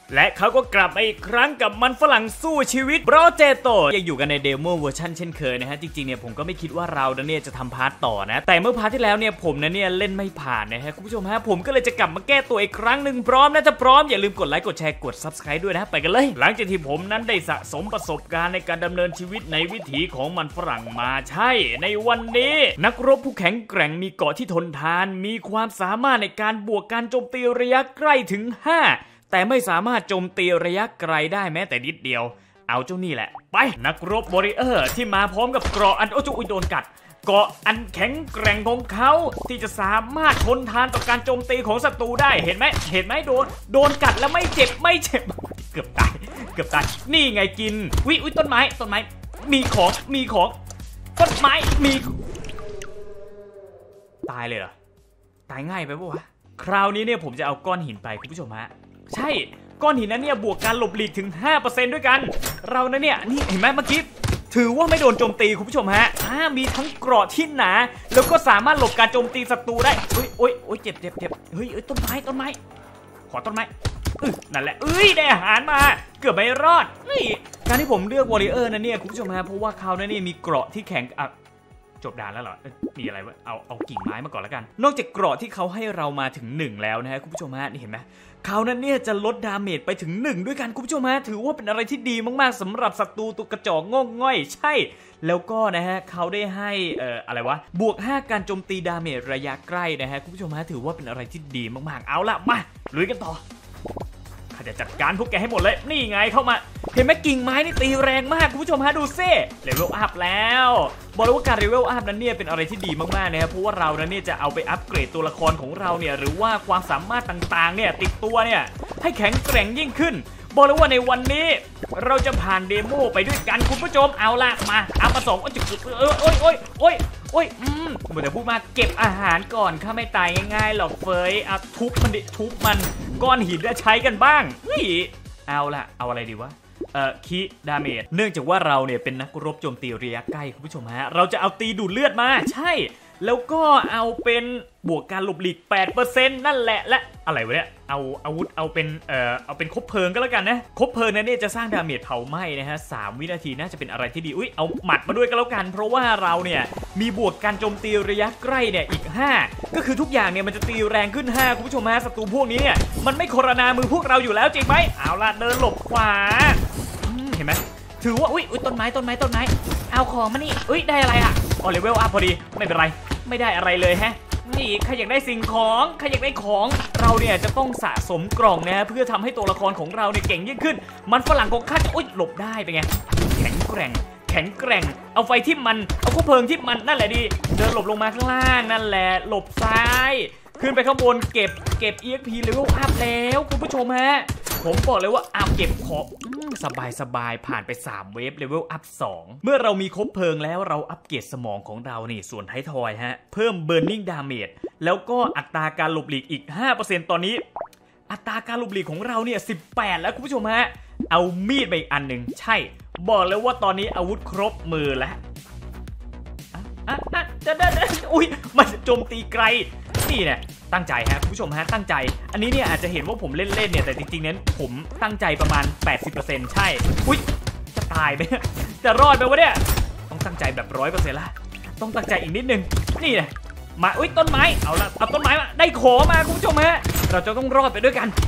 และเขาก็กลับมาอีกครั้งกับมันฝรั่งสู้ชีวิตโปรเจโตยังอยู่กันในเดโมเวอร์ชันเช่นเคยนะฮะจริงๆเนี่ยผมก็ไม่คิดว่าเราเนี่ยจะทำพาร์ทต่อนะแต่เมื่อพาร์ทที่แล้วเนี่ยผมเนี่ยเล่นไม่ผ่านนะฮะคุณผู้ชมฮะผมก็เลยจะกลับมาแก้ตัวอีกครั้งหนึ่งพร้อมนะถ้าพร้อมอย่าลืมกดไลค์กดแชร์กด Subscribe ด้วยนะไปกันเลยหลังจากที่ผมนั้นได้สะสมประสบการณ์ในการดำเนินชีวิตในวิถีของมันฝรั่งมาใช่ในวันนี้นักรบผู้แข็งแกร่งมีเกราะที่ทนทานมีความสามารถในการบวกการโจมตีระยะใกล้ถึง5แต่ไม่สามารถโจมตีระยะไกลได้แม้แต่นิดเดียวเอาเจ้านี่แหละไปนักรบวอริเออร์ที่มาพร้อมกับเกราะอันโดนกัดเกราะอันแข็งแกร่งของเขาที่จะสามารถทนทานต่อการโจมตีของศัตรูได้เห็นไหมโดนกัดแล้วไม่เจ็บเกือบตายนี่ไงกินวิต้นไม้มีของต้นไม้มีตายเลยเหรอตายง่ายไปปะวะคราวนี้เนี่ยผมจะเอาก้อนหินไปคุณผู้ชมฮะใช่ก้อนหินนั้นเนี่ยบวกการหลบหลีกถึง 5% ด้วยกันเรานะเนี่ยนี่เห็นไหมเมื่อกี้ถือว่าไม่โดนโจมตีคุณผู้ชมฮะมีทั้งเกราะที่หนาแล้วก็สามารถหลบการโจมตีศัตรูได้โอ้ยเจ็บเฮ้ยต้นไม้ขอต้นไม้นั่นแหละได้อาหารมาเกือบไม่รอดการที่ผมเลือกวอริเออร์นะเนี่ยคุณผู้ชมฮะเพราะว่าเขาเนี่ยมีเกราะที่แข็งจบด่านแล้วเหรอมีอะไรวะเอากิ่งไม้มาก่อนแล้วกันนอกจากเกราะที่เขาให้เรามาถึง1แล้วนะฮะคุณผู้ชมฮะนี่เห็นไหมเขานั้นเนี่ยจะลดดาเมจไปถึง1ด้วยกันคุณผู้ชมฮะถือว่าเป็นอะไรที่ดีมากๆสำหรับศัตรูตัวกระจอกงอกง่อยใช่แล้วก็นะฮะเขาได้ให้อะไรวะบวก5การโจมตีดาเมจระยะใกล้นะฮะคุณผู้ชมฮะถือว่าเป็นอะไรที่ดีมากๆเอาละมาลุยกันต่อข้าจะจัดการพวกแกให้หมดเลยนี่ไงเข้ามาเห็นไหมกิ่งไม้นี่ตีแรงมากคุณผู้ชมฮะดูซิเลเวลอัพแล้วบอกเลยว่าการเลเวลอัพนั้นเนี่ยเป็นอะไรที่ดีมากๆนะครับเพราะว่าเรานั้นเนี่ยจะเอาไปอัปเกรดตัวละครของเราเนี่ยหรือว่าความสามารถต่างๆเนี่ยติดตัวเนี่ยให้แข็งแกร่งยิ่งขึ้นบอกเลยว่าในวันนี้เราจะผ่านเดโมไปด้วยกันคุณผู้ชมเอาละมาเอามาส่งโอ้ยเมื่อแต่พูดมาเก็บอาหารก่อนข้าไม่ตายง่ายๆหรอกเฟยเอาทุบมันก้อนหินจะใช้กันบ้างเอาละเอาอะไรดีวะคีดาเมจเนื่องจากว่าเราเนี่ยเป็นนักรบโจมตีระยะใกล้คุณผู้ชมฮะเราจะเอาตีดูดเลือดมาใช่แล้วก็เอาเป็นบวกการหลบหลีก 8% นั่นแหละและอะไรวะเนี่ยเอาอาวุธเอาเป็นคบเพลิงก็แล้วกันนะคบเพลิงนั้นเนี่ยจะสร้างดาเมจเผาไหม้นะฮะ3 วินาทีน่าจะเป็นอะไรที่ดีเอาหมัดมาด้วยก็แล้วกันเพราะว่าเราเนี่ยมีบวกการโจมตีระยะใกล้เนี่ยอีก5ก็คือทุกอย่างเนี่ยมันจะตีแรงขึ้น5คุณผู้ชมฮะศัตรูพวกนี้เนี่ยมันไม่โครนามือพวกเราอยู่แล้วจริงไหมเอาล่ะเดินหลบขวาเห็นไหมถือว่าต้นไม้เอาของมานี่ได้อะไรอ่ะเลเวลอัพพอดีไม่เป็นไรไม่ได้อะไรเลยฮะนี่ใครอยากได้สิ่งของใครอยากได้ของเราเนี่ยจะต้องสะสมกล่องนะเพื่อทำให้ตัวละครของเราเนี่ยเก่งยิ่งขึ้นมันฝรั่งของข้าจะหลบได้เป็นไงแข็งแกร่งเอาไฟที่มันเอาข้าวเพลิงที่มันนั่นแหละดีเดินหลบลงมาข้างล่างนั่นแหละหลบซ้ายขึ้นไปข้างบนเก็บ EXP เลเวลอัพแล้วคุณผู้ชมฮะผมบอกเลยว่าเก็บของสบายผ่านไป3เวฟเลเวลอัพ2เมื่อเรามีครบเพลิงแล้วเราอัปเกรดสมองของเรานี่ส่วนท้ายทอยฮะเพิ่ม Burning Damage แล้วก็อัตราการหลบหลีกอีก 5% ตอนนี้อัตราการหลบหลีกของเราเนี่ย18แล้วคุณผู้ชมฮะเอามีดไปอีกอันหนึ่งใช่บอกเลยว่าตอนนี้อาวุธครบมือแล้วมันโจมตีไกลนี่เนี่ยตั้งใจฮะคุณผู้ชมฮะตั้งใจอันนี้เนี่ยอาจจะเห็นว่าผมเล่นเนี่ยแต่จริงๆนั้นผมตั้งใจประมาณ 80% ใช่จะตายไหมจะรอดไหมวะเนี่ยต้องตั้งใจแบบ 100% ละต้องตั้งใจอีกนิดนึงนี่นะมาต้นไม้เอาต้นไม้มาได้ขอมาคุณผู้ชมฮะเราจะต้องรอดไปด้วยกัน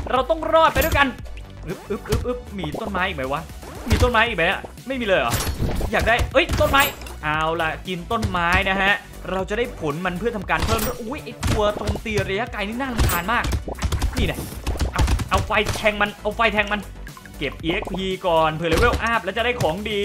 มีต้นไม้อีกไหมวะมีต้นไม้อีกไหมไม่มีเลยเหรออยากได้ต้นไม้เอาล่ะกินต้นไม้นะฮะเราจะได้ผลมันเพื่อทำการเพิ่มไอตัวโจมตีระยะไกลนี่น่ารำคาญมากนี่นะเอาไฟแทงมันเก็บ EXP ก่อนเพื่อเลเวลอัพแล้วจะได้ของดี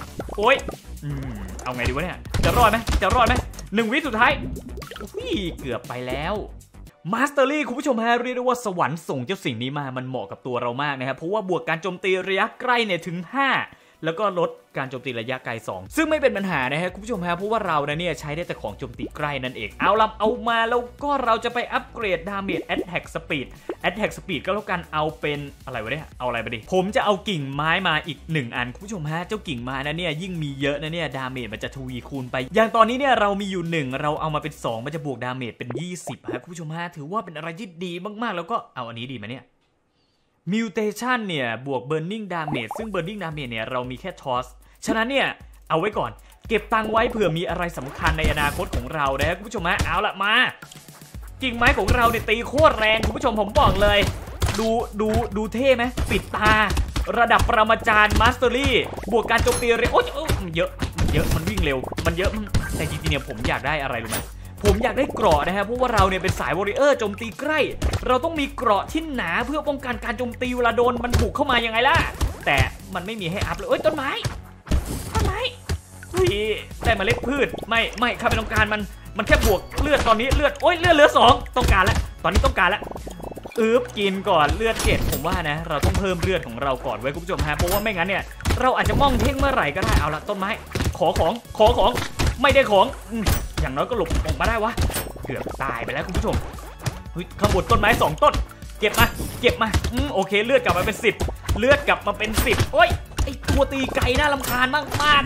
เอาไงดีวะเนี่ยจะรอดไหม1 วิสุดท้ายเกือบไปแล้วมาสเตอรี่คุณผู้ชมฮะเรียกได้ว่าสวรรค์ส่งเจ้าสิ่งนี้มามันเหมาะกับตัวเรามากนะครับเพราะว่าบวกการโจมตีระยะใกล้เนี่ยถึง5แล้วก็ลดการโจมตีระยะไกล2ซึ่งไม่เป็นปัญหานะฮะคุณผู้ชมฮะเพราะว่าเราเนี่ยใช้ได้แต่ของโจมตีใกล้นั่นเองเอามาแล้วก็เราจะไปอัปเกรดดาเมจ Attack Speed ก็แล้วกันเอาเป็นอะไรวะเนี่ยเอาอะไรไปดิผมจะเอากิ่งไม้มาอีก1อันคุณผู้ชมฮะเจ้ากิ่งไม้นะเนี่ยยิ่งมีเยอะนะเนี่ยดาเมจมันจะทวีคูณไปอย่างตอนนี้เนี่ยเรามีอยู่1เราเอามาเป็น2มันจะบวกดาเมจเป็น20ฮะคุณผู้ชมฮะถือว่าเป็นอะไรที่ดีมากๆแล้วก็เอาอันนี้ดีไหมเนี่ยมิวเทชันเนี่ยบวก Burning Damage ซึ่ง Burning Damage เนี่ยเรามีแค่ทอสฉะนั้นเนี่ยเอาไว้ก่อนเก็บตังไว้เผื่อมีอะไรสำคัญในอนาคตของเรานะครับคุณผู้ชมฮะเอาละมากิ่งไม้ของเราเนี่ยตีโคตรแรงคุณผู้ชมผมบอกเลยดูเท่ไหมปิดตาระดับปรมาจารย์มาสเตอรี่บวกการโจมตีเร็วโอ้ยมันเยอะมันวิ่งเร็วมันเยอะแต่จริงๆเนี่ยผมอยากได้อะไรรู้ไหมผมอยากได้เกราะนะฮะเพราะว่าเราเนี่ยเป็นสายวอริเออร์โจมตีใกล้เราต้องมีเกราะที่หนาเพื่อป้องกันการโจมตีเวลาโดนมันบุกเข้ามายังไงล่ะแต่มันไม่มีให้อัพเลยเอ้ยต้นไม้ได้เมล็ดพืชไม่ข้าไม่ต้องการมันแค่บวกเลือดตอนนี้เลือดโอ้ยเลือดเหลือ2ต้องการแล้วตอนนี้ต้องการแล้วกินก่อนเลือด7ผมว่านะเราต้องเพิ่มเลือดของเราก่อนไว้คุณผู้ชมฮะเพราะว่าไม่งั้นเนี่ยเราอาจจะมองเท่งเมื่อไหร่ก็ได้เอาละต้นไม้ขอของไม่ได้ของอย่างน้อยก็หลบออกมาได้วะเกือบตายไปแล้วคุณผู้ชมข้างบนต้นไม้2ต้นเก็บมาโอเคเลือดกลับมาเป็น10เลือดกลับมาเป็น10โอ้ยไอตัวตีไก่น่ารำคาญมาก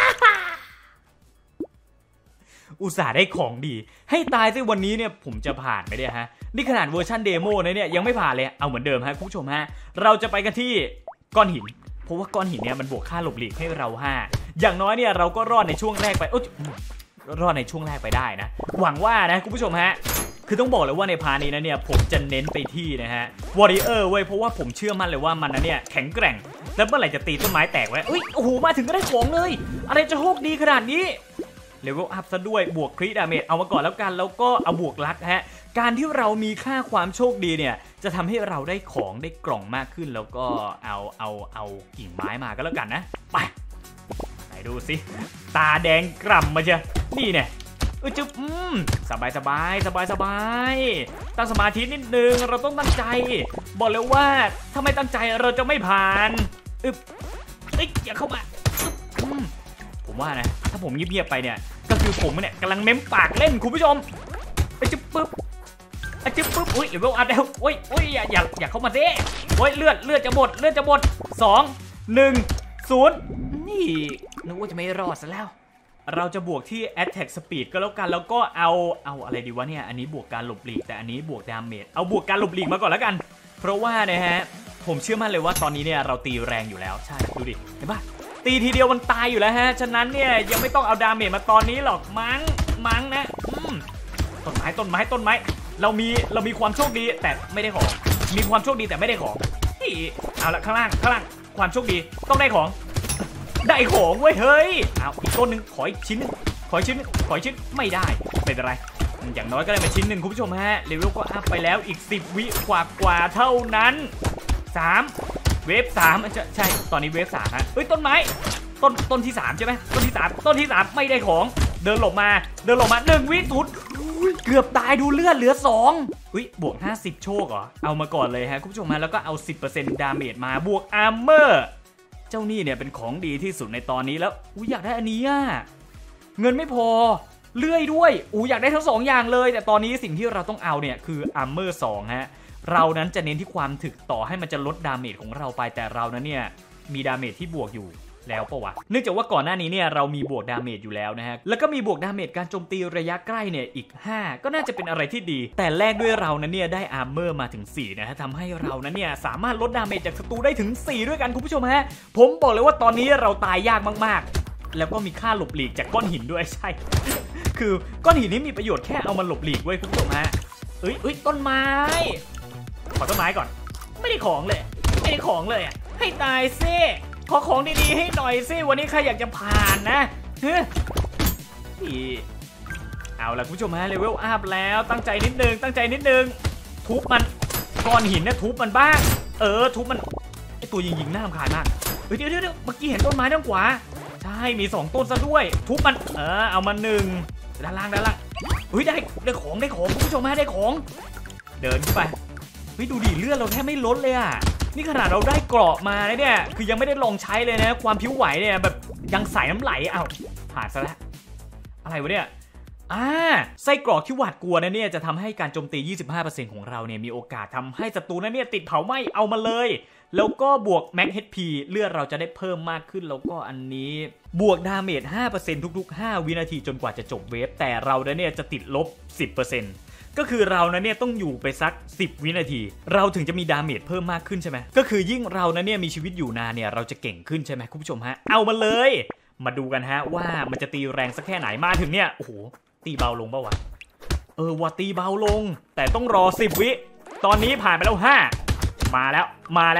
อุตส่าห์ได้ของดีให้ตายซิวันนี้เนี่ยผมจะผ่านไปเนี่ยฮะนี่ขนาดเวอร์ชันเดโมนะเนี่ยยังไม่ผ่านเลยเอาเหมือนเดิมฮะคุณผู้ชมฮะเราจะไปกันที่ก้อนหินเพราะว่าก้อนหินเนี่ยมันบวกค่าหลบหลีกให้เรา5อย่างน้อยเนี่ยเราก็รอดในช่วงแรกไปรอดในช่วงแรกไปได้นะหวังว่านะคุณผู้ชมฮะคือต้องบอกเลยว่าในพาร์ทนี้นะเนี่ยผมจะเน้นไปที่นะฮะวอริเออร์เว้ยเพราะว่าผมเชื่อมั่นเลยว่ามันนะเนี่ยแข็งแกร่งแล้วเมื่อไหร่จะตีต้นไม้แตกไว้โอ้โหมาถึงก็ได้ของเลยอะไรจะโชคดีขนาดนี้เลเวลอัพซะด้วยบวกคริดาเมจเอามาก่อนแล้วกันแล้วก็เอาบวกลักฮะการที่เรามีค่าความโชคดีเนี่ยจะทำให้เราได้ของได้กล่องมากขึ้นแล้วก็เอากิ่งไม้มาก็แล้วกันนะไปไหนดูสิตาแดงกล่ำมาเชียนี่เนี่ยจุ๊บสบายตั้งสมาธินิดนึงเราต้องตั้งใจบอกเลยว่าถ้าไม่ตั้งใจเราจะไม่ผ่านอย่าเข้ามาผมว่านะถ้าผมเงียบๆไปเนี่ยก็คือผมเนี่ยกำลังเม้มปากเล่นคุณผู้ชมจุ๊บปุ๊บอุ้ยเลเวลอัพแล้วโอ้ยอย่าเข้ามาสิโอ้ยเลือดจะหมด2 1 0นี่นึกว่าจะไม่รอดซะแล้วเราจะบวกที่ attack speed ก็แล้วกันแล้วก็เอาอะไรดีวะเนี่ยอันนี้บวกการหลบหลีกแต่อันนี้บวก damage เอาบวกการหลบหลีกมาก่อนแล้วกันเพราะว่านะฮะผมเชื่อมั่นเลยว่าตอนนี้เนี่ยเราตีแรงอยู่แล้วใช่ดูดิเห็นปะตีทีเดียวมันตายอยู่แล้วฮะฉะนั้นเนี่ยยังไม่ต้องเอาดาเมจมาตอนนี้หรอกมั้งนะต้นไม้เรามีความโชคดีแต่ไม่ได้ของมีความโชคดีแต่ไม่ได้ของเอาละข้างล่างความโชคดีต้องได้ของเว้ยเฮ้ยเอาอีกต้นหนึ่งขออีกชิ้นไม่ได้ไม่เป็นไรอย่างน้อยก็ได้มาชิ้นหนึ่งคุณผู้ชมฮะเลเวลก็อัพไปแล้วอีก10วิกว่าเท่านั้น3เวฟ3ใช่ตอนนี้เวฟ3ฮะต้นไม้ต้นที่3ใช่ไหมต้นที่3ไม่ได้ของเดินหลบมา1วิสุดเกือบตายดูเลือดเหลือ2บวก50โชคเหรอเอามาก่อนเลยฮะคุณผู้ชมฮะแล้วก็เอา 10% ดาเมจมาบวกอาร์เมอร์เจ้านี่เนี่ยเป็นของดีที่สุดในตอนนี้แล้วอยากได้อันนี้เงินไม่พอเลื่อยด้วยอยากได้ทั้ง2อย่างเลยแต่ตอนนี้สิ่งที่เราต้องเอาเนี่ยคืออาร์เมอร์2ฮะเรานั้นจะเน้นที่ความถึกต่อให้มันจะลดดาเมจของเราไปแต่เรานั้นเนี่ยมีดาเมจที่บวกอยู่แล้วปะวะเนื่องจากว่าก่อนหน้านี้เนี่ยเรามีบวกดาเมจอยู่แล้วนะฮะแล้วก็มีบวกดาเมจการโจมตีระยะใกล้เนี่ยอีก5ก็น่าจะเป็นอะไรที่ดีแต่แลกด้วยเรานั้นเนี่ยได้อาร์เมอร์มาถึง4นะฮะทำให้เรานั้นเนี่ยสามารถลดดาเมจจากศัตรูได้ถึง4ด้วยกันคุณผู้ชมฮะผมบอกเลยว่าตอนนี้เราตายยากมากๆแล้วก็มีค่าหลบหลีกจากก้อนหินด้วยใช่ คือก้อนหินนี้มีประโยชน์แค่เอามาหลบหลีกไว้คุณผู้ชมฮะต้นไม้ขอต้นไม้ก่อนไม่ได้ของเลยให้ตายซิขอของดีๆให้หน่อยซิวันนี้ใครอยากจะผ่านนะเอาล่ะคุณผู้ชมฮะเลเวลอัพแล้วตั้งใจนิดนึงทุบมันก้อนหินเนี่ยทุบมันบ้างทุบมันไอตัวยิงน่ารำคาญมากเดี๋ยวเมื่อกี้เห็นต้นไม้ด้านขวาใช่มี2ต้นซะด้วยทุบมันเอามา1ด้านล่างได้ของคุณผู้ชมฮะได้ของเดินขึ้นไปดูดิเลือดเราแทบไม่ลดเลยนี่ขนาดเราได้เกราะมาเนี่ยคือยังไม่ได้ลองใช้เลยนะความผิวไหวเนี่ยแบบยังใส่น้ำไหลผ่านซะแล้วอะไรวะเนี่ยไส้กรอกที่หวาดกลัวนะเนี่ยจะทำให้การโจมตี 25% ของเราเนี่ยมีโอกาสทำให้ศัตรูนั้นเนี่ยติดเผาไหม้เอามาเลยแล้วก็บวก Max HP เลือดเราจะได้เพิ่มมากขึ้นแล้วก็อันนี้บวกดาเมจ 5% ทุกๆ5วินาทีจนกว่าจะจบเวฟแต่เราเนี่ยจะติดลบ 10% ก็คือเรานะเนี่ยต้องอยู่ไปสัก10วินาทีเราถึงจะมีดาเมจเพิ่มมากขึ้นใช่ไหมก็คือยิ่งเรานะเนี่ยมีชีวิตอยู่นานเนี่ยเราจะเก่งขึ้นใช่ไหมคุณผู้ชมฮะเอามาเลยมาดูกันฮะว่ามันจะตีแรงสักแค่ไหนมาถึงเนี่ยโอ้โหตีเบาลงป่าวะว่าตีเบาลงแต่ต้องรอ10วิตอนนี้ผ่านไปแล้ว5มาแล้ว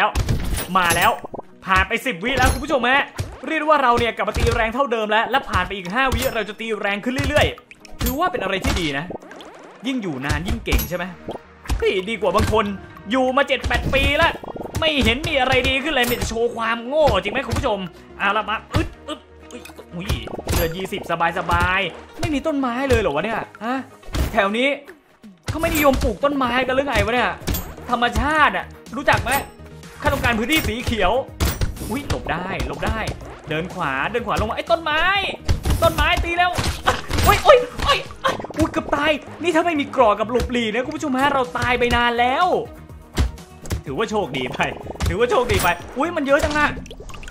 ผ่านไป10วิแล้วคุณผู้ชมฮะเรียกว่าเราเนี่ยกลับมาตีแรงเท่าเดิมแล้วผ่านไปอีก5วิเราจะตีแรงขึ้นเรื่อยๆถือว่าเป็นอะไรที่ดีนะยิ่งอยู่นานยิ่งเก่งใช่ไหมดีกว่าบางคนอยู่มา 7-8 ปีแล้วไม่เห็นมีอะไรดีขึ้นเลยมีแต่โชว์ความโง่จริงไหมคุณผู้ชมเอาละมาอุ้ยเดือน20สบายไม่มีต้นไม้เลยเหรอวะเนี่ยฮะแถวนี้เขาไม่นิยมปลูกต้นไม้กันหรือไงวะเนี่ยธรรมชาติอ่ะรู้จักไหมข้าต้องการพื้นที่สีเขียวอุ้ยหลบได้เดินขวาลงมาไอ้ต้นไม้ตีแล้วโอ้ยเกือบตายนี่ถ้าไม่มีกรอกกับหลบหลีนะคุณผู้ชมฮะเราตายไปนานแล้วถือว่าโชคดีไปอุ้ยมันเยอะจังอะ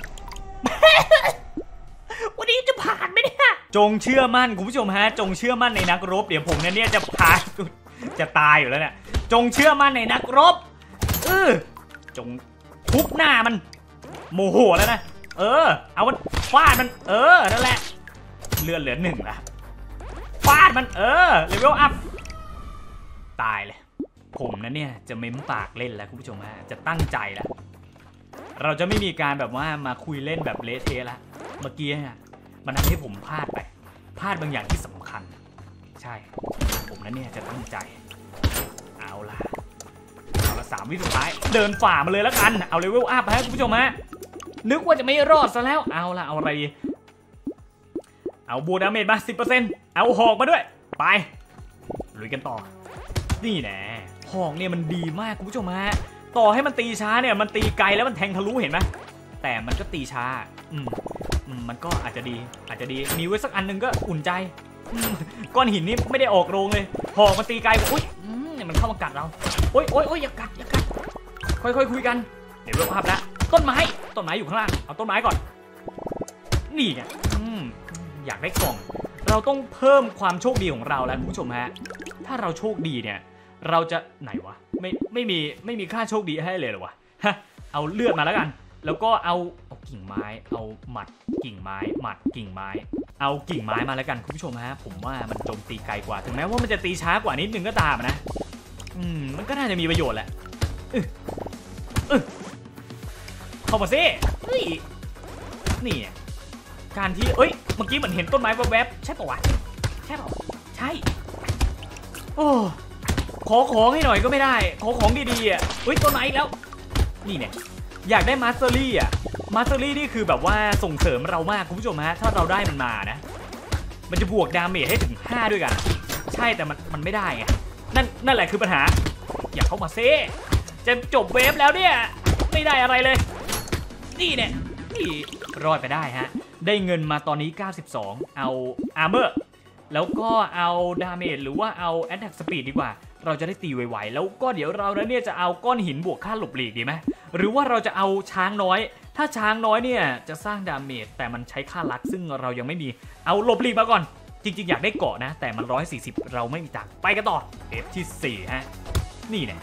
วันนี้จะผ่านไหมเนี่ยจงเชื่อมั่นคุณผู้ชมฮะจงเชื่อมั่นในนักรบเดี๋ยวผมเนี่ยจะผ่านจะตายอยู่แล้วเนี่ยจงเชื่อมั่นในนักรบจงทุบหน้ามันโมโหแล้วนะเอามันฟาดมันนั่นแหละเลือดเหลือ1ละฟาดมันเลเวลอัพตายเลยผมนะเนี่ยจะเม้มปากเล่นแล้วคุณผู้ชมฮะจะตั้งใจแล้วเราจะไม่มีการแบบว่ามาคุยเล่นแบบเละเทะละเมื่อกี้เนี่ยมันทำให้ผมพลาดบางอย่างที่สำคัญใช่ผมนะเนี่ยจะตั้งใจเอาละ3 วิสุดท้ายเดินฝ่ามาเลยแล้วกันเอาเลเวลอัพฮะคุณผู้ชมฮะนึกว่าจะไม่รอดซะแล้วเอาอะไรเอาบูดาเมจมา 10% เอาหอกมาด้วยไปลุยกันต่อนี่แน่หอกเนี่ยมันดีมากคุณผู้ชมฮะต่อให้มันตีช้าเนี่ยมันตีไกลแล้วมันแทงทะลุเห็นไหมแต่มันก็ตีช้ามันก็อาจจะดีมีไว้สักอันนึงก็อุ่นใจก้อนหินนี่ไม่ได้ออกโรงเลยหอกมันตีไกลอุ้ยเนี่ยมันเข้ามากัดเราโอ้ยอย่ากัดค่อยคุยกันเดี๋ยวเริ่มภาพแล้วต้นไม้อยู่ข้างล่างเอาต้นไม้ก่อนนี่ไงอยากได้กล่องเราต้องเพิ่มความโชคดีของเราแล้วคุณผู้ชมฮะถ้าเราโชคดีเนี่ยเราจะไหนวะไม่มีค่าโชคดีให้เลยเหรอวะเอาเลือดมาแล้วกันแล้วก็เอากิ่งไม้เอาหมัดกิ่งไม้เอากิ่งไม้มาแล้วกันคุณผู้ชมฮะผมว่ามันโจมตีไกลกว่าถึงแม้ว่ามันจะตีช้ากว่านิดนึงก็ตามนะมันก็น่าจะมีประโยชน์แหละเข้ามาซินี่การที่เมื่อกี้เหมือนเห็นต้นไม้แวบๆใช่ปะวะใช่โอ้ขอของให้หน่อยก็ไม่ได้ขอของดีๆอ่ะต้นไม้อีกแล้วนี่เนี่ยอยากได้มาสเตอรี่นี่คือแบบว่าส่งเสริมเรามากคุณผู้ชมฮะถ้าเราได้มันมานะมันจะบวกดาเมจให้ถึง5ด้วยกันใช่แต่มันไม่ได้ไงนั่นแหละคือปัญหาอยากเข้ามาเซ่จะจบเวฟแล้วเนี่ยไม่ได้อะไรเลยนี่เนี่ยนี่รอดไปได้ฮะได้เงินมาตอนนี้92เอาอาร์เมอร์แล้วก็เอาดาเมจหรือว่าเอาแอตแทคสปีดดีกว่าเราจะได้ตีไวๆแล้วก็เดี๋ยวเราเนี่ยจะเอาก้อนหินบวกค่าหลบหลีกดีไหมหรือว่าเราจะเอาช้างน้อยถ้าช้างน้อยเนี่ยจะสร้างดาเมจแต่มันใช้ค่าลักซึ่งเรายังไม่มีเอาหลบหลีกมาก่อนจริงๆอยากได้เกาะนะแต่มัน140เราไม่มีตังค์ไปกันต่อเอฟที่4ฮะนี่เนี่ย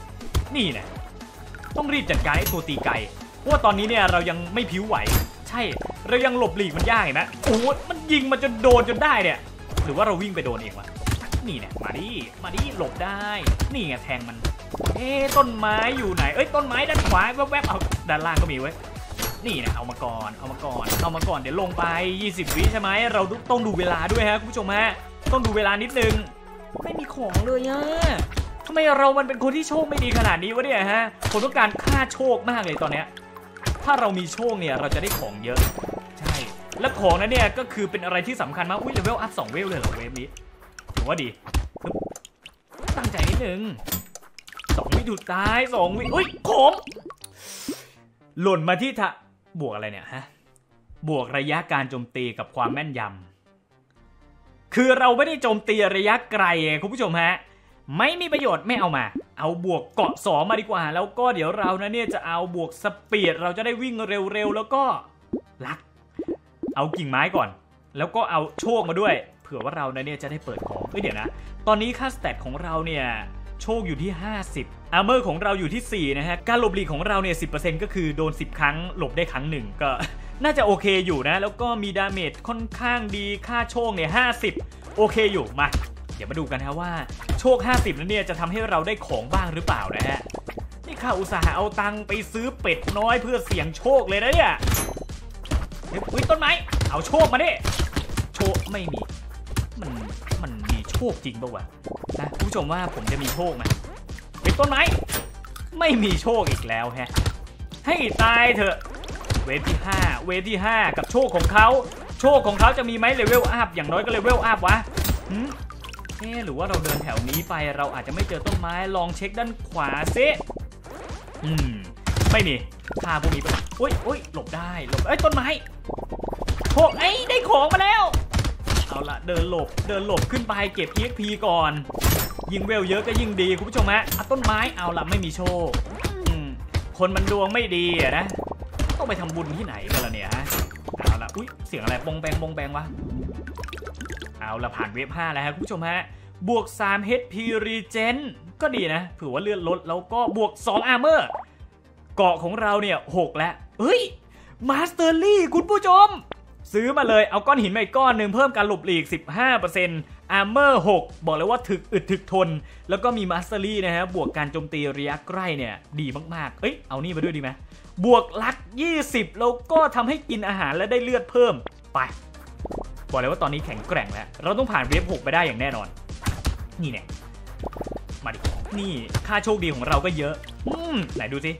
ต้องรีบจัดการไอ้ตัวตีไก่เพราะว่าตอนนี้เนี่ยเรายังไม่ผิวไหวใช่เรายังหลบหลีกมันยากเห็นไหมโอ้มันยิงมันจนโดนจนได้เนี่ยหรือว่าเราวิ่งไปโดนเองวะนี่เนี่ยมาดิหลบได้นี่ไงแทงมันต้นไม้อยู่ไหนต้นไม้ด้านขวาแวบๆเอาด้านล่างก็มีไว้นี่เนี่ยเอามาก่อนเดี๋ยวลงไป20 วิใช่ไหมเราต้องดูเวลาด้วยฮะคุณผู้ชมฮะต้องดูเวลานิดนึงไม่มีของเลยอะทำไมเรามันเป็นคนที่โชคไม่ดีขนาดนี้วะเนี่ยฮะผมต้องการค่าโชคมากเลยตอนเนี้ยถ้าเรามีโชคเนี่ยเราจะได้ของเยอะใช่และของนั้นเนี่ยก็คือเป็นอะไรที่สำคัญมากเลเวลอัพ2เวลเลยเหรอเวฟนี้ผมว่าดีตั้งใจนิดนึง2 วิสุดท้าย2 วิของหล่นมาที่บวกอะไรเนี่ยฮะบวกระยะการโจมตีกับความแม่นยำคือเราไม่ได้โจมตีระยะไกลคุณผู้ชมฮะไม่มีประโยชน์ไม่เอามาเอาบวกเกาะ2มาดีกว่าแล้วก็เดี๋ยวเราเนี่ยจะเอาบวกสปีดเราจะได้วิ่งเร็วๆแล้วก็ลักเอากิ่งไม้ก่อนแล้วก็เอาโชคมาด้วยเผื่อว่าเราเนี่ยจะได้เปิดของเดี๋ยวนะตอนนี้ค่าสเตตของเราเนี่ยโชคอยู่ที่50อาร์เมอร์ของเราอยู่ที่4นะฮะการหลบหลีกของเราเนี่ย 10% ก็คือโดน10ครั้งหลบได้ครั้งหนึ่งก็น่าจะโอเคอยู่นะแล้วก็มีดาเมจค่อนข้างดีค่าโชคเนี่ย50โอเคอยู่มาเดี๋ยวมาดูกันนะว่าโชค50นั้นเนี่ยจะทำให้เราได้ของบ้างหรือเปล่านะฮะนี่ข้าอุตส่าห์เอาตังค์ไปซื้อเป็ดน้อยเพื่อเสี่ยงโชคเลยนะเนี่ยอุ้ยต้นไม้เอาโชคมาดิโชคไม่มีมันมีโชคจริงป่าวะนะผู้ชมว่าผมจะมีโชคไหมเป็นต้นไม้ไม่มีโชคอีกแล้วฮะให้ตายเถอะเวฟที่5กับโชคของเขาจะมีไหมเลเวลอัพอย่างน้อยก็เลเวลอัพวะหรือว่าเราเดินแถวนี้ไปเราอาจจะไม่เจอต้นไม้ลองเช็คด้านขวาซิไม่มีค่าพวกนี้ไปอุ้ยหลบได้ต้นไม้โชคได้ของมาแล้วเอาละเดินหลบขึ้นไปเก็บ EXP ก่อนยิ่งเวลเยอะก็ยิ่งดีคุณผู้ชมฮะต้นไม้เอาละไม่มีโชคคนมันดวงไม่ดีอะนะต้องไปทำบุญที่ไหนกันล่ะเนี่ยฮะเอาละอุ้ยเสียงอะไรบงแบงวะเอาละผ่านเวฟ5แล้วครับคุณผู้ชมฮะบวก3 HP Regen ก็ดีนะถือว่าเลือดลดแล้วก็บวก2 Armor เกาะของเราเนี่ย6แล้วมาสเตอรี่คุณผู้ชมซื้อมาเลยเอาก้อนหินมาอีกก้อนหนึ่งเพิ่มการหลบหลีก 15% Armor 6บอกเลยว่าถึกอึดถึกทนแล้วก็มีมาสเตอรี่นะฮะบวกการโจมตีระยะใกล้เนี่ยดีมากๆเอานี่มาด้วยดีไหมบวกลัด20แล้วก็ทำให้กินอาหารและได้เลือดเพิ่มไปบอกเลยว่าตอนนี้แข็งแกร่งแล้วเราต้องผ่านเวฟ6ไปได้อย่างแน่นอนนี่เนี่ยมาดินี่ค่าโชคดีของเราก็เยอะไหนดูสิ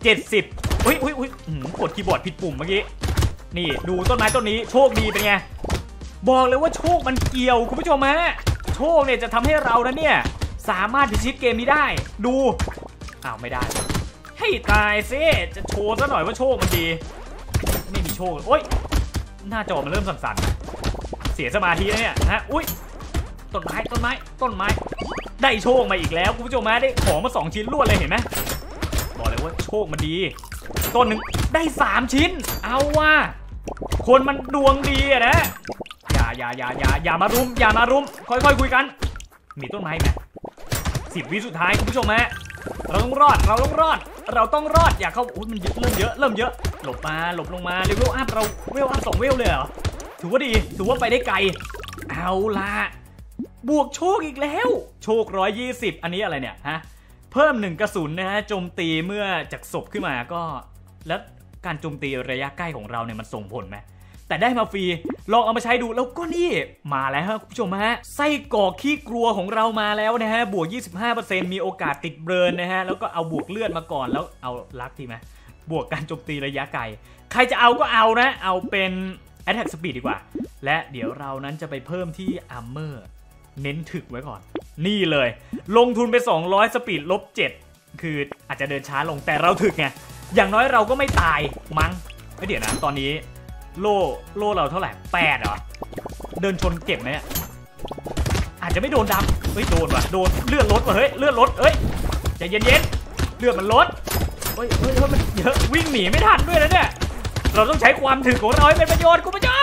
70อุ้ยกดคีย์บอร์ดผิดปุ่มเมื่อกี้นี่ดูต้นไม้ต้นนี้โชคดีเป็นไงบอกเลยว่าโชคมันเกี่ยวคุณผู้ชมฮะโชคเนี่ยจะทำให้เรานะเนี่ยสามารถพิชิตเกมนี้ได้ดูไม่ได้ให้ตายซิจะโชว์ซะหน่อยว่าโชคมันดีไม่มีโชคหน้าจอมันเริ่มสั่นๆเสียสมาธิแล้วเนี่ยฮะอุ้ยต้นไม้ได้โชคมาอีกแล้วคุณผู้ชมฮะได้ของมา2ชิ้นรวดเลยเห็นไหมบอกเลยว่าโชคมันดีต้นหนึ่งได้3ชิ้นเอาว่าคนมันดวงดีอะนะอย่ามารุมค่อยๆคุยกันมีต้นไม้ไหม10 วิสุดท้ายคุณผู้ชมฮะเราต้องรอดอย่าเข้ามันเริ่มเยอะหลบลงมาเลเวลอัพเราเวลอัพ2เวลเลยเหรอถือว่าดีถือว่าไปได้ไกลเอาล่ะบวกโชคอีกแล้วโชค120อันนี้อะไรเนี่ยฮะเพิ่ม1กระสุนนะฮะโจมตีเมื่อจากศพขึ้นมาก็แล้วการโจมตีระยะใกล้ของเราเนี่ยมันส่งผลไหมแต่ได้มาฟรีลองเอามาใช้ดูแล้วก็นี่มาแล้วครับคุณผู้ชมฮะไส้กรอกขี้กลัวของเรามาแล้วนะฮะบวก 25% มีโอกาสติดเบิร์นนะฮะแล้วก็เอาบวกเลือดมาก่อนแล้วเอาลักทีไหมบวกการโจมตีระยะไกลใครจะเอาก็เอานะเอาเป็น Attack Speed ดีกว่าและเดี๋ยวเรานั้นจะไปเพิ่มที่ Armor เน้นถึกไว้ก่อนนี่เลยลงทุนไป200สปีด-7คืออาจจะเดินช้าลงแต่เราถึกไงอย่างน้อยเราก็ไม่ตายมั้งเดี๋ยวนะตอนนี้โล่เราเท่าไหร่8เหรอเดินชนเจ็บไหมเนี่ยอาจจะไม่โดนดำโดนว่ะโดนเลือดลดว่ะเลือดลดใจเย็นเลือดมันลดมันเยอะวิ่งหนีไม่ทันด้วยนะเนี่ยเราต้องใช้ความถึกของเราให้เป็นประโยชน์คุณผู้ชม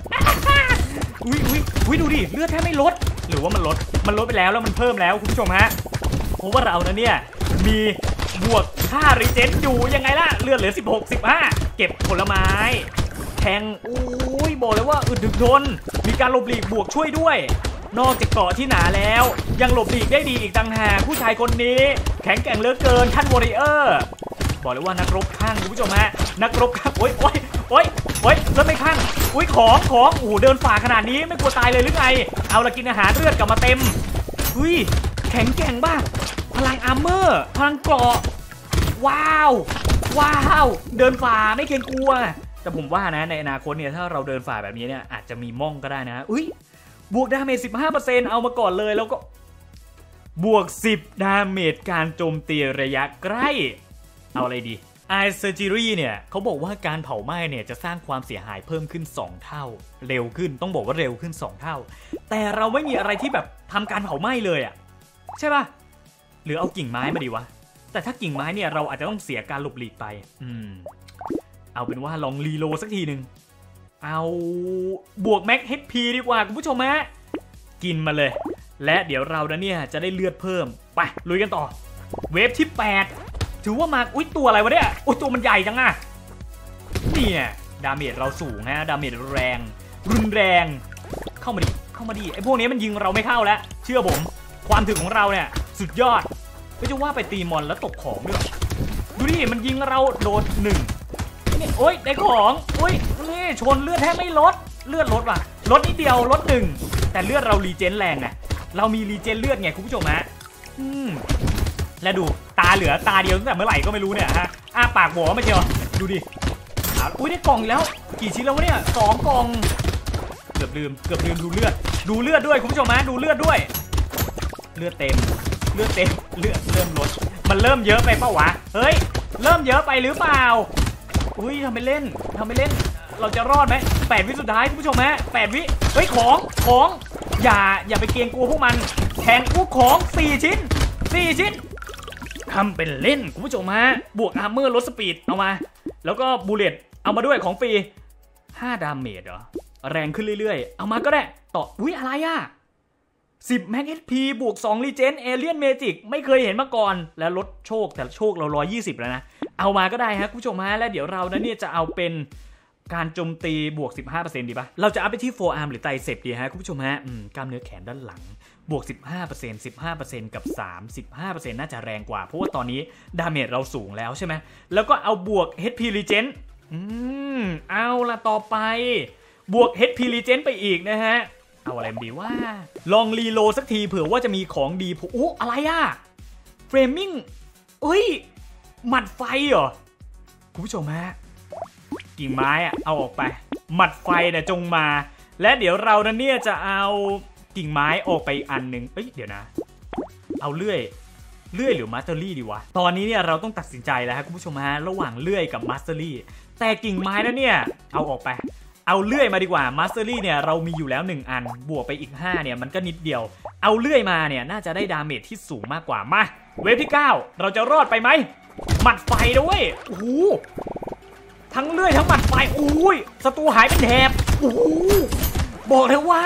อุ้ยดูดิเลือดแทบไม่ลดหรือว่ามันลดไปแล้วมันเพิ่มแล้วคุณผู้ชมฮะเพราะว่าเรานะเนี่ยมีบวกค่ารีเจนอยู่ยังไงล่ะเลือดเหลือ16-15เก็บผลไม้แทงบอกเลยว่าอึดถึกทนมีการหลบหลีกบวกช่วยด้วยนอกจากเกาะที่หนาแล้วยังหลบหลีกได้ดีอีกต่างหากผู้ชายคนนี้แข็งแกร่งเหลือเกินท่านวอริเออร์บอกเลยว่านักรบข้างคุณผู้ชมฮะนักรบข้างโอ๊ยแล้วไม่ข้างของเดินฝ่าขนาดนี้ไม่กลัวตายเลยหรือไงเอาละกินอาหารเลือดกลับมาเต็มแข็งแกร่งบ้างพลังอาร์เมอร์พลังเกราะว้าวเดินฝ่าไม่เกรงกลัวแต่ผมว่านะในอนาคตเนี่ยถ้าเราเดินฝ่าแบบนี้เนี่ยอาจจะมีม่องก็ได้นะบวกดาเมจ 15% เอามาก่อนเลยแล้วก็บวก10ดาเมจการโจมตีระยะใกล้เอาอะไรดีIce Surgery เนี่ยเขาบอกว่าการเผาไหม้เนี่ยจะสร้างความเสียหายเพิ่มขึ้น2เท่าเร็วขึ้นต้องบอกว่าเร็วขึ้น2เท่าแต่เราไม่มีอะไรที่แบบทำการเผาไหม้เลยอ่ะใช่ป่ะหรือเอากิ่งไม้มาดีวะแต่ถ้ากิ่งไม้เนี่ยเราอาจจะต้องเสียการหลบหลีกไปเอาเป็นว่าลองรีโหลดสักทีหนึ่งเอาบวกแม็ก HP ดีกว่าคุณผู้ชมฮะกินมาเลยและเดี๋ยวเราเนี่ยจะได้เลือดเพิ่มไปลุยกันต่อเวฟที่8ถือว่ามาอุ้ยตัวอะไรวะเนี่ยอุ้ยตัวมันใหญ่จังอะเนี่ยดาเมจเราสูงนะดาเมจแรงรุนแรงเข้ามาดิไอ้พวกนี้มันยิงเราไม่เข้าแล้วเชื่อผมความถึงของเราเนี่ยสุดยอดไม่จะว่าไปตีมอนแล้วตกของด้วยดูดิมันยิงเราโดน1นี่โอ๊ยได้ของโอ๊ยนี่ชนเลือดแทบไม่ลดเลือดลดว่ะลดนิดเดียวลด1แต่เลือดเรารีเจนแรงไงเรามีรีเจนเลือดไงคุณผู้ชมฮะและดูตาเหลือตาเดียวตั้งแต่เมื่อไหร่ก็ไม่รู้เนี่ยฮะอ้าปากหัวไม่เชียวดูดิอุ้ยได้กล่องแล้วกี่ชิ้นแล้ววะเนี่ย2 กล่องเกือบลืมดูเลือดด้วยคุณผู้ชมฮะดูเลือดด้วยเลือดเต็มเลือดเริ่มลดมันเริ่มเยอะไปเปล่าวะเฮ้ยเริ่มเยอะไปหรือเปล่าอุ้ยทำไม่เล่นเราจะรอดไหม8 วิสุดท้ายคุณผู้ชมฮะ8 วิเฮ้ยของอย่าไปเกรงกลัวพวกมันแทงพวกของ4 ชิ้นทำเป็นเล่นคุณผู้ชมฮะบวกอาร์เมอร์ลดสปีดเอามาแล้วก็บูเลตเอามาด้วยของฟรี5 ดาเมจเหรอแรงขึ้นเรื่อยๆเอามาก็ได้ต่ออุ้ยอะไรอะ10 แม็ก HP บวก2รีเจนเอเลียนเมจิกไม่เคยเห็นมาก่อนแล้วลดโชคแต่โชคเรา120แล้วนะเอามาก็ได้ฮะคุณผู้ชมฮะแล้วเดี๋ยวเราเนี่ยจะเอาเป็นการโจมตีบวก 15% ดีป่ะเราจะอัพไปที่โฟอาร์มหรือไตรเซปดีฮะคุณผู้ชมฮะกล้ามเนื้อแขนด้านหลังบวก 15% กับ15% น่าจะแรงกว่าเพราะว่าตอนนี้ดาเมจเราสูงแล้วใช่ไหมแล้วก็เอาบวก HP Regen เอาละต่อไปบวก HP Regen ไปอีกนะฮะเอาอะไรดีว่าลองรีโหลดสักทีเผื่อว่าจะมีของดีอะไรอะเฟรมมิ่งหมัดไฟเหรอคุณผู้ชมฮะกิ่งไม้อะเอาออกไปหมัดไฟเนี่ยจงมาและเดี๋ยวเราเนี่ยจะเอากิ่งไม้ออกไปอันหนึ่งเดี๋ยวนะเอาเลื่อยหรือมาสเตอรี่ดีวะตอนนี้เนี่ยเราต้องตัดสินใจแล้วครับคุณผู้ชมฮะระหว่างเลื่อยกับมาสเตอรี่แต่กิ่งไม้แล้วเนี่ยเอาออกไปเอาเลื่อยมาดีกว่ามาสเตอรี่เนี่ยเรามีอยู่แล้ว1 อันบวกไปอีก5เนี่ยมันก็นิดเดียวเอาเลื่อยมาเนี่ยน่าจะได้ดาเมจที่สูงมากกว่ามาเวฟที่9เราจะรอดไปไหมหมัดไฟด้วยโอ้โหทั้งเลื่อยทั้งหมัดไฟอุ้ยศัตรูหายเป็นแถบโอ้โหบอกเลยว่า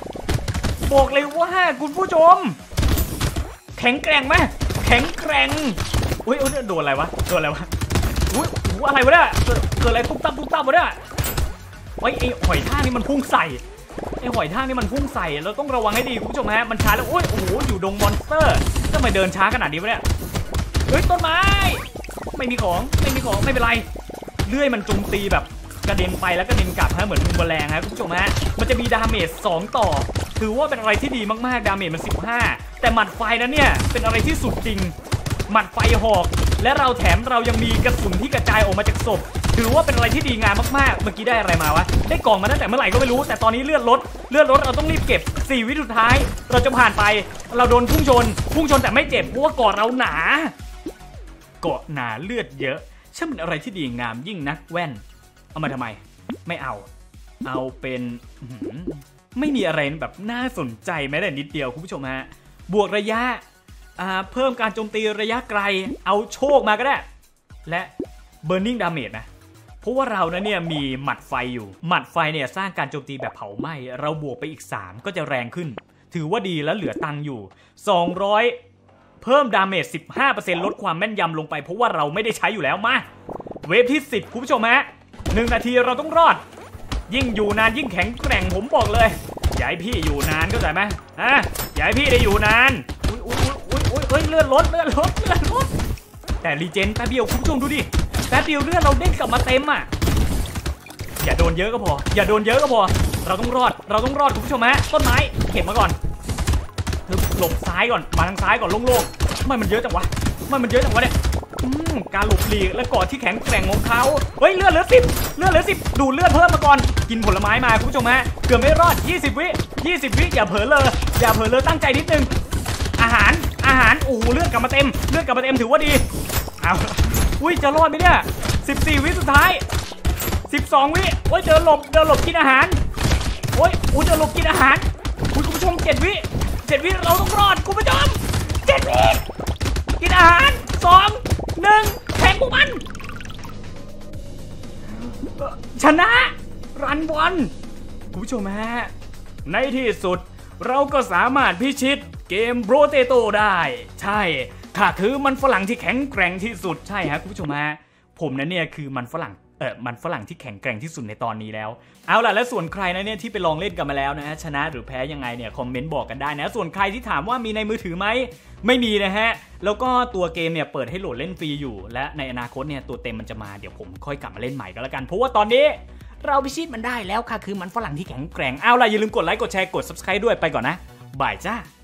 คุณผู้ชมแข็งแกร่งไหมแข็งแกร่งอุ้ยโดนอะไรวะอุ้ยอะไรวะเนี่ยเกิดอะไรตุ๊บตับวะเนี่ยไอ้หอยทากนี่มันพุ่งใส่เราต้องระวังให้ดีคุณผู้ชมฮะมันช้าแล้วโอ้โหอยู่ดงมอนสเตอร์ทำไมเดินช้าขนาดนี้วะเนี่ยเฮ้ยต้นไม้ไม่มีของไม่เป็นไรเลื่อยมันโจมตีแบบกระเด็นไปแล้วกระเด็นกลับฮะเหมือนบูมเบอแรงฮะคุณผู้ชมฮะมันจะมีดาเมจ2 ต่อถือว่าเป็นอะไรที่ดีมากๆดาเมจมัน15แต่หมัดไฟนั้นเนี่ยเป็นอะไรที่สุดจริงหมัดไฟหอกและเรายังมีกระสุนที่กระจายออกมาจากศพถือว่าเป็นอะไรที่ดีงามมากๆเมื่อกี้ได้อะไรมาวะได้กล่องมาตั้งแต่เมื่อไหร่ก็ไม่รู้แต่ตอนนี้เลือดลดเราต้องรีบเก็บ4 วิสุดท้ายเราจะผ่านไปเราโดนพุ่งชนแต่ไม่เจ็บเพราะว่าเกาะเราหนาเลือดเยอะช่างเป็นอะไรที่ดีงามยิ่งนักแว่นเอามาทำไมไม่เอาเป็นไม่มีอะไรแบบน่าสนใจแม้แต่นิดเดียวคุณผู้ชมฮะบวกระยะเพิ่มการโจมตีระยะไกลเอาโชคมาก็ได้และ burning damage นะเพราะว่าเราเนี่ยมีหมัดไฟอยู่หมัดไฟเนี่ยสร้างการโจมตีแบบเผาไหม้เราบวกไปอีก3ก็จะแรงขึ้นถือว่าดีแล้วเหลือตังค์อยู่200เพิ่มดาเมจ 15% ลดความแม่นยำลงไปเพราะว่าเราไม่ได้ใช้อยู่แล้วมาเวฟที่10คุณผู้ชมฮะ1 นาทีเราต้องรอดยิ่งอยู่นานยิ่งแข็งแกร่งผมบอกเลยอย่าให้พี่อยู่นานเข้าใจไหมอย่าให้พี่ได้อยู่นานอุ้ยเลือดลดแต่รีเจนแป๊บเดียวคุณผู้ชมดูดิแป๊บเดียวเลือดเราเด้งกลับมาเต็มอ่ะอย่าโดนเยอะก็พอเราต้องรอดคุณผู้ชมฮะต้นไม้เก็บมาก่อนหลบซ้ายก่อนมาทางซ้ายก่อนโล่งๆทำไมมันเยอะจังวะเนี่ยการหลบหลีกและเกาะที่แข็งแกร่งของเขาเฮ้ยเลือดเหลือ10ดูเลือดเพิ่มมาก่อนกินผลไม้มาคุณผู้ชมฮะเกือบไม่รอด20 วิอย่าเผลอเลยตั้งใจนิดนึงอาหารโอ้โหเลือดกลับมาเต็มถือว่าดีเอาอุ้ยจะรอดไหมเนี่ย14 วิสุดท้าย12 วิโอ้ยเดินหลบกินอาหารโอ้ยเดินหลบกินอาหารคุณผู้ชม7 วิเราต้องรอดคุณผู้ชม7 วิกินอาหาร2 1แทงพวกมันชนะรันบอลคุณผู้ชมฮะในที่สุดเราก็สามารถพิชิตเกมโปรเตโตได้ใช่ข้าคือมันฝรั่งที่แข็งแกร่งที่สุดใช่ฮะคุณผู้ชมฮะผมนั้นเนี่ยคือมันฝรั่งที่แข็งแกร่งที่สุดในตอนนี้แล้วเอาล่ะและส่วนใครนะเนี่ยที่ไปลองเล่นกันมาแล้วนะฮะชนะหรือแพ้ยังไงเนี่ยคอมเมนต์บอกกันได้นะส่วนใครที่ถามว่ามีในมือถือไหมไม่มีนะฮะแล้วก็ตัวเกมเนี่ยเปิดให้โหลดเล่นฟรีอยู่และในอนาคตเนี่ยตัวเต็มมันจะมาเดี๋ยวผมค่อยกลับมาเล่นใหม่ก็แล้วกันเพราะว่าตอนนี้เราพิชิตมันได้แล้วค่ะคือมันฝรั่งที่แข็งแกร่งเอาล่ะอย่าลืมกดไลค์กดแชร์กด Subscribe ด้วยไปก่อนนะบายจ้า